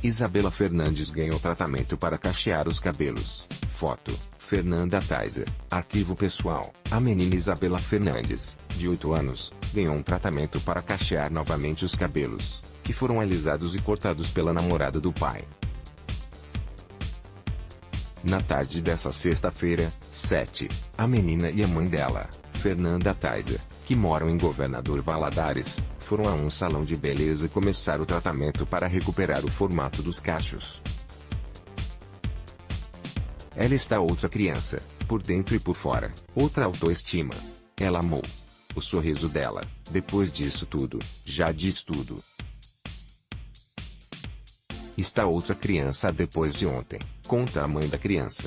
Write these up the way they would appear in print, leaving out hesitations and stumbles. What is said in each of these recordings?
Isabela Fernandes ganhou tratamento para cachear os cabelos. Foto: Fernanda Taiser. Arquivo pessoal. A menina Isabela Fernandes, de 8 anos, ganhou um tratamento para cachear novamente os cabelos, que foram alisados e cortados pela namorada do pai. Na tarde dessa sexta-feira, 7, a menina e a mãe dela, Fernanda Taiser, que moram em Governador Valadares, foram a um salão de beleza começar o tratamento para recuperar o formato dos cachos. Ela está outra criança, por dentro e por fora, outra autoestima. Ela amou. O sorriso dela, depois disso tudo, já diz tudo. Está outra criança depois de ontem, conta a mãe da criança.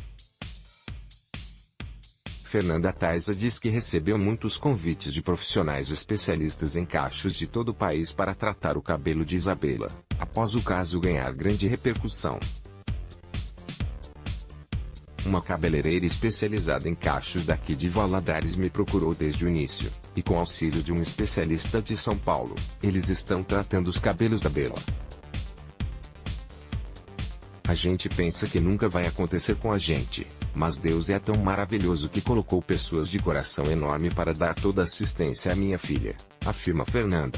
Fernanda Taiser diz que recebeu muitos convites de profissionais especialistas em cachos de todo o país para tratar o cabelo de Isabela, após o caso ganhar grande repercussão. Uma cabeleireira especializada em cachos daqui de Valadares me procurou desde o início, e com auxílio de um especialista de São Paulo, eles estão tratando os cabelos da Bela. A gente pensa que nunca vai acontecer com a gente, mas Deus é tão maravilhoso que colocou pessoas de coração enorme para dar toda a assistência à minha filha, afirma Fernanda.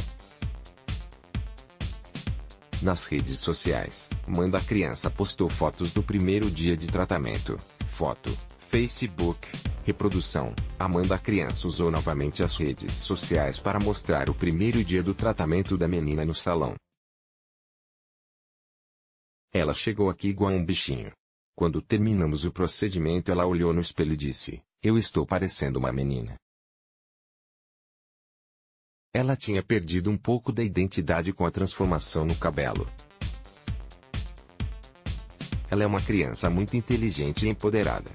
Nas redes sociais, mãe da criança postou fotos do primeiro dia de tratamento. Foto: Facebook. Reprodução: a mãe da criança usou novamente as redes sociais para mostrar o primeiro dia do tratamento da menina no salão. Ela chegou aqui igual um bichinho. Quando terminamos o procedimento, ela olhou no espelho e disse: "Eu estou parecendo uma menina." Ela tinha perdido um pouco da identidade com a transformação no cabelo. Ela é uma criança muito inteligente e empoderada.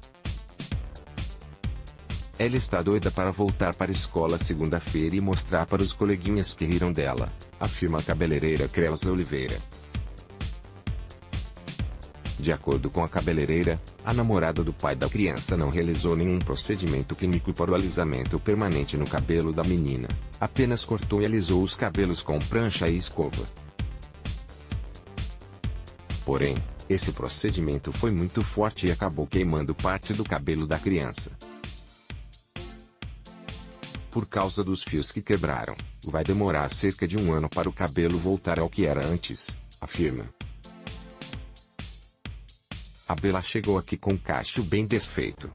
Ela está doida para voltar para a escola segunda-feira e mostrar para os coleguinhas que riram dela, afirma a cabeleireira Creuza Oliveira. De acordo com a cabeleireira, a namorada do pai da criança não realizou nenhum procedimento químico para o alisamento permanente no cabelo da menina, apenas cortou e alisou os cabelos com prancha e escova. Porém, esse procedimento foi muito forte e acabou queimando parte do cabelo da criança. Por causa dos fios que quebraram, vai demorar cerca de 1 ano para o cabelo voltar ao que era antes, afirma. A Bela chegou aqui com o cacho bem desfeito.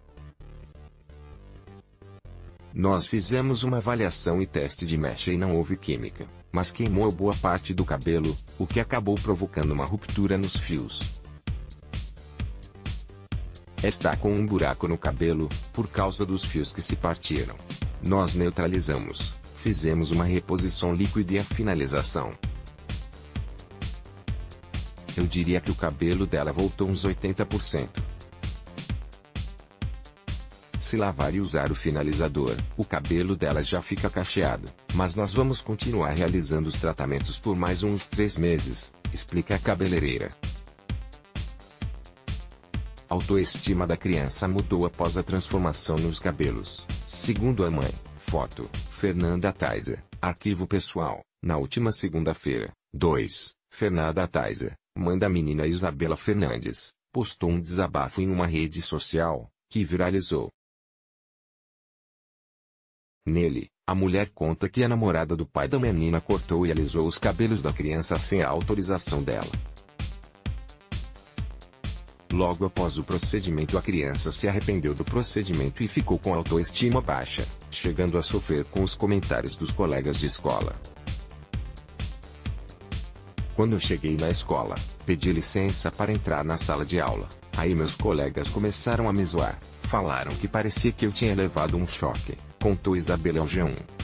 Nós fizemos uma avaliação e teste de mecha e não houve química, mas queimou boa parte do cabelo, o que acabou provocando uma ruptura nos fios. Está com um buraco no cabelo, por causa dos fios que se partiram. Nós neutralizamos, fizemos uma reposição líquida e a finalização. Eu diria que o cabelo dela voltou uns 80%. Se lavar e usar o finalizador, o cabelo dela já fica cacheado, mas nós vamos continuar realizando os tratamentos por mais uns 3 meses, explica a cabeleireira. A autoestima da criança mudou após a transformação nos cabelos, segundo a mãe. Foto: Fernanda Taiser. Arquivo pessoal. Na última segunda-feira, 2, Fernanda Taiser, mãe da menina Isabela Fernandes, postou um desabafo em uma rede social, que viralizou. Nele, a mulher conta que a namorada do pai da menina cortou e alisou os cabelos da criança sem a autorização dela. Logo após o procedimento, a criança se arrependeu do procedimento e ficou com a autoestima baixa, chegando a sofrer com os comentários dos colegas de escola. Quando eu cheguei na escola, pedi licença para entrar na sala de aula. Aí meus colegas começaram a me zoar. Falaram que parecia que eu tinha levado um choque, contou Isabela ao G1.